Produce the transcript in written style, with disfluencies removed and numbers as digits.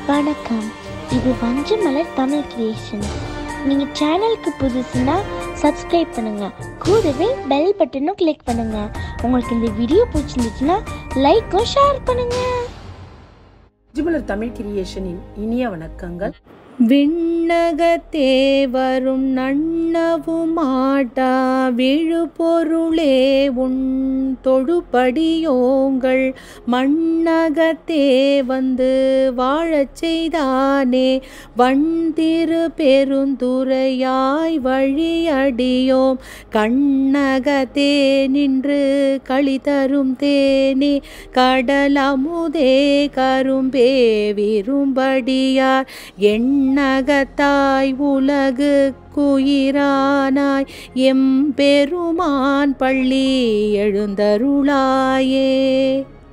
வணக்கம், இது வஞ்சமலர் தமிழ் கிரியேஷன். நீங்கள் சேனலுக்கு புதுசுன்னா சப்ஸ்கிரைப் பண்ணுங்க, கூடவே பெல் பட்டனும் கிளிக் பண்ணுங்க. உங்களுக்கு இந்த வீடியோ பிடிச்சிருந்துச்சுன்னா லைக்கும் ஷேர் பண்ணுங்க. வஞ்சமலர் தமிழ் கிரியேஷனின் இனிய வணக்கங்கள். விண்ணகத்தே வரும் நன்னவுமாட்டா விழுபொருளே உன் தொழுபடியோங்கள் மண்ணகத்தே வந்து வாழச் செய்தானே வண்திரு பெருந்துரையாய் வழியடியோம் கண்ணகத்தே நின்று களி தரும் தேனே கடலமுதே கரும்பே விரும்படியார் எண்ணகத்தாய் உலகு குயிரானாய் எம்பெருமான் பள்ளி எழுந்தருளாயே.